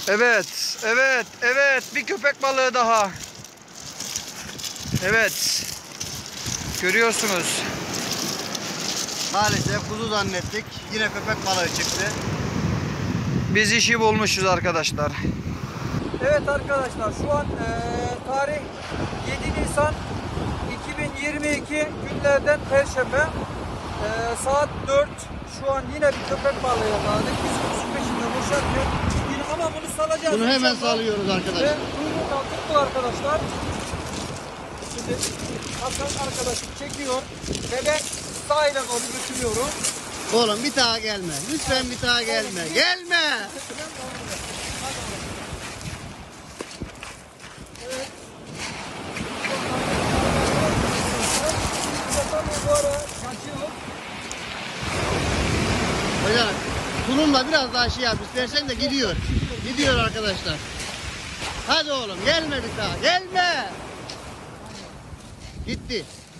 Evet, evet, evet. Bir köpek balığı daha. Evet. Görüyorsunuz. Maalesef kuzu zannettik. Yine köpek balığı çıktı. Biz işi bulmuşuz arkadaşlar. Evet arkadaşlar, şu an tarih 7 Nisan 2022 günlerden Perşembe. Saat 4. Şu an yine bir köpek balığı yakaladık. Biz kuzun peşinde boşaltıyor. Yine ama bunu salacağız. Bunu hemen inşallah. salıyoruz arkadaşlar. Ve kuyruğundan tuttu arkadaşlar. Şimdi Hasan arkadaşım çekiyor ve ben sahile doğru götürüyorum. Oğlum bir daha gelme. Lütfen bir daha gelme. Gelme. Evet. Bu ara kaçıyor. Hocam tulumla biraz daha şey yap istersen de gidiyor. Gidiyor arkadaşlar. Hadi oğlum gelme bir daha. Gelme. Gitti.